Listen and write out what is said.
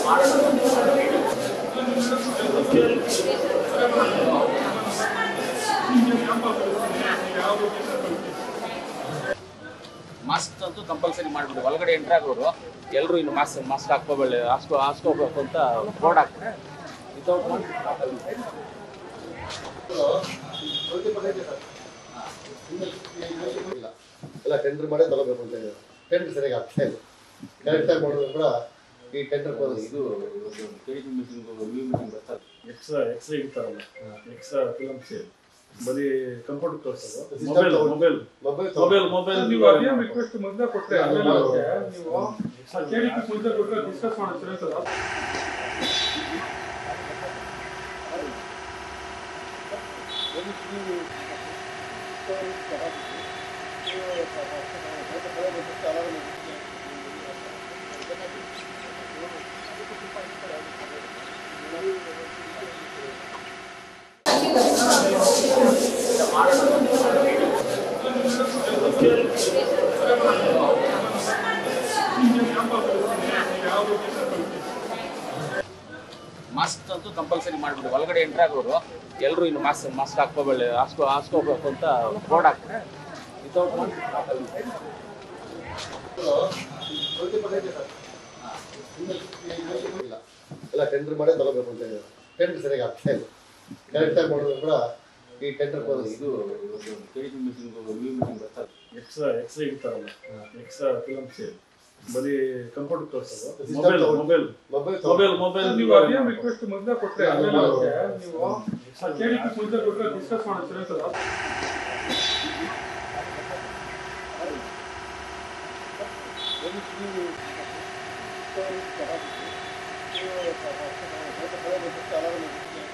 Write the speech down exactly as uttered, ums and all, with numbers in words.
Mask ಅಂತೂ compulsory ಮಾಡಿಬಿಡಿ. ಒಳಗಡೆ ಎಂಟ್ರ್ ಆಗೋರು ಎಲ್ಲರೂ ಇನ್ನು ಮಾಸ್ಕ್ ಮಾಸ್ಕ್ ಹಾಕ್ಕೋಬೇಡಿ, ಹಾಸ್ಕೋ ಹಾಸ್ಕೋಬೇಕು ಅಂತ ಬೋರ್ಡ್ ಹಾಕ್ತಾರೆ. ವಿತೌಟ್ ಎಲ್ಲ ಟೆಂಡರ್ ಮಾಡಿ ತಗೋಬೇಕು ಅಂತ ಹೇಳಿದ್ರು. ಟೆಂಡರ್ ಸರಿಯಾಗಿ ಆಗ್ತಾ ಇಲ್ಲ. ಕರೆಕ್ಟಾಗಿ ಮಾಡಿದ್ರು ಕೂಡ ಈ ಟೆಂಡರ್ ಇದು ಎಕ್ಸ್ಟ್ರಾ ಎಕ್ಸ್ರೇ ಇರ್ತಾರಲ್ಲ, ಎಕ್ಸ್ಟ್ರಾ ಫಿಲಮ್ಸ್ ಬರೀ ಕಂಪ್ಯೂಟರ್ ತೋರಿಸೋದು. ಮೊಬೈಲ್ ಮೊಬೈಲ್ ಮೊಬೈಲ್ ಮೊಬೈಲ್ ನೀವು ಅದೇ ರಿಕ್ವೆಸ್ಟ್ ಮೊದಲೇ ಕೊಟ್ಟರೆ ಆಮೇಲೆ ನೀವು ಕೇಳಿಕ್ಕೆ ಮುಂದೆ ಕೊಟ್ಟರೆ ಡಿಸ್ಕಸ್ ಮಾಡ್ತೀರಾ ಸರ್. ಮಾಸ್ಕ್ ಅಂತೂ ಕಂಪಲ್ಸರಿ ಮಾಡಿಬಿಡಿ. ಒಳಗಡೆ ಎಂಟ್ರ್ ಆಗೋರು ಎಲ್ಲರೂ ಇನ್ನು ಮಾಸ್ಕ್ ಮಾಸ್ಕ್ ಹಾಕ್ಕೋಬೇಡಿ, ಹಾಸ್ಕೋ ಹಾಸ್ಕೋಬೇಕು ಅಂತ ಬೋರ್ಡ್ ಹಾಕ್ತಾರೆ. ವಿತೌಟ್ ಎಲ್ಲ ಟೆಂಡರ್ ಮಾಡಿ ತಗೋಬೇಕು ಅಂತ ಹೇಳಿದ್ರು. ಟೆಂಡರ್ ಸರಿಯಾಗಿ ಆಗ್ತಾ ಇಲ್ಲ. ಕರೆಕ್ಟಾಗಿ ಮಾಡಿದ್ರು ಕೂಡ ಈ ಟೆಂಡರ್ ಇದು ಎಕ್ಸ್ಟ್ರಾ ಎಕ್ಸ್ರೇ ಇರ್ತಾರಲ್ಲ, ಎಕ್ಸ್ಟ್ರಾ ಫಿಲಮ್ಸ್ ಬರೀ ಕಂಪ್ಯೂಟರ್ ತೋರಿಸೋದು. ಮೊಬೈಲ್ ಮೊಬೈಲ್ ಮೊಬೈಲ್ ಮೊಬೈಲ್ ನೀವು ಅದೇ ರಿಕ್ವೆಸ್ಟ್ ಮೊದಲೇ ಕೊಟ್ಟರೆ ಆಮೇಲೆ ನೀವು ಕೇಳಿಕ್ಕೆ ಮುಂದೆ ಕೊಟ್ಟರೆ ಡಿಸ್ಕಸ್ ಮಾಡ್ತೀರಾ ಸರ್. Thank you.